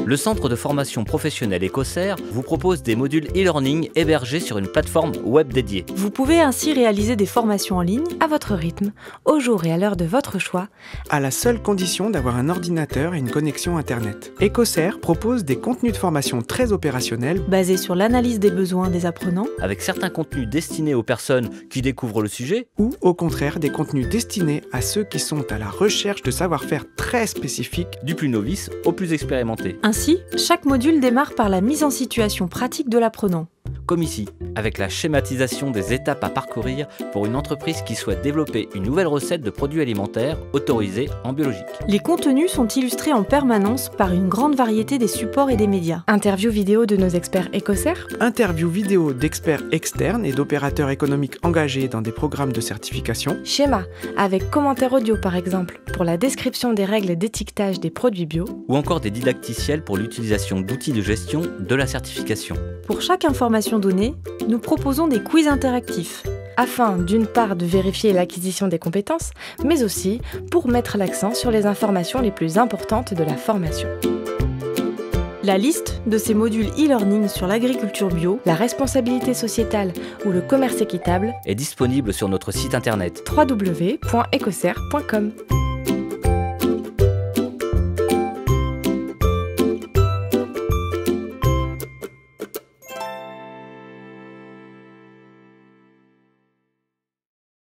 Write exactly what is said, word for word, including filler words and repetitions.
Le centre de formation professionnelle Ecocer vous propose des modules e-learning hébergés sur une plateforme web dédiée. Vous pouvez ainsi réaliser des formations en ligne à votre rythme, au jour et à l'heure de votre choix, à la seule condition d'avoir un ordinateur et une connexion Internet. Ecocer propose des contenus de formation très opérationnels, basés sur l'analyse des besoins des apprenants, avec certains contenus destinés aux personnes qui découvrent le sujet, ou au contraire des contenus destinés à ceux qui sont à la recherche de savoir-faire très spécifiques, du plus novice au plus expérimenté. Ainsi, chaque module démarre par la mise en situation pratique de l'apprenant. Comme ici, avec la schématisation des étapes à parcourir pour une entreprise qui souhaite développer une nouvelle recette de produits alimentaires autorisés en biologique. Les contenus sont illustrés en permanence par une grande variété des supports et des médias. Interview vidéo de nos experts Ecocer, interviews vidéo d'experts externes et d'opérateurs économiques engagés dans des programmes de certification, schéma, avec commentaires audio par exemple, pour la description des règles d'étiquetage des produits bio, ou encore des didacticiels pour l'utilisation d'outils de gestion de la certification. Pour chaque information donnée, nous proposons des quiz interactifs, afin d'une part de vérifier l'acquisition des compétences, mais aussi pour mettre l'accent sur les informations les plus importantes de la formation. La liste de ces modules e-learning sur l'agriculture bio, la responsabilité sociétale ou le commerce équitable est disponible sur notre site internet w w w point ecocer point com.